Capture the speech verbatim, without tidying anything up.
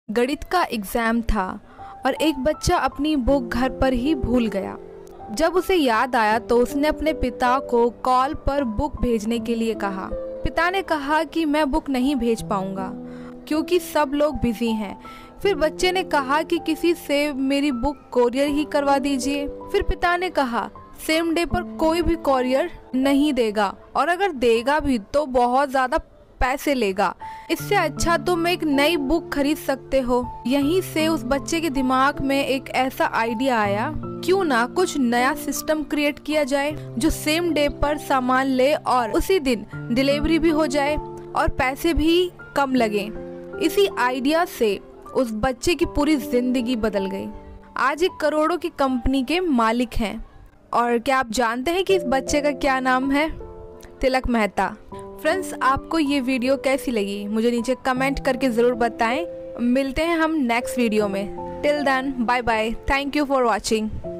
गणित का एग्ज़ाम था और एक बच्चा अपनी बुक घर पर ही भूल गया। जब उसे याद आया तो उसने अपने पिता को कॉल पर बुक भेजने के लिए कहा। पिता ने कहा कि मैं बुक नहीं भेज पाऊंगा क्योंकि सब लोग बिजी हैं। फिर बच्चे ने कहा कि किसी से मेरी बुक कोरियर ही करवा दीजिए। फिर पिता ने कहा सेम डे पर कोई भी कोरियर नहीं देगा और अगर देगा भी तो बहुत ज़्यादा पैसे लेगा। इससे अच्छा तुम एक नई बुक खरीद सकते हो। यहीं से उस बच्चे के दिमाग में एक ऐसा आइडिया आया, क्यों ना कुछ नया सिस्टम क्रिएट किया जाए जो सेम डे पर सामान ले और उसी दिन डिलीवरी भी हो जाए और पैसे भी कम लगे। इसी आइडिया से उस बच्चे की पूरी जिंदगी बदल गई। आज एक करोड़ों की कंपनी के मालिक हैं। और क्या आप जानते हैं कि इस बच्चे का क्या नाम है? तिलक मेहता। फ्रेंड्स, आपको ये वीडियो कैसी लगी मुझे नीचे कमेंट करके ज़रूर बताएं। मिलते हैं हम नेक्स्ट वीडियो में। Till then, bye bye. Thank you for watching.